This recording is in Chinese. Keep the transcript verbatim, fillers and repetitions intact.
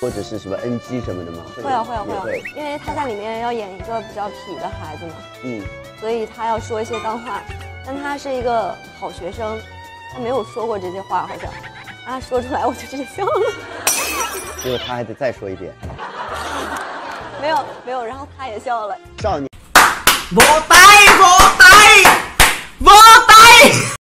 或者是什么 N G 什么的吗？ 会啊会啊会啊会， 因为他在里面要演一个比较痞的孩子嘛， 嗯， 所以他要说一些脏话，但他是一个好学生，他没有说过这些话，好像，他说出来我就直接笑了。 结果他还得再说一遍。 没有没有，然后他也笑了。 少年。 我呆我呆我呆。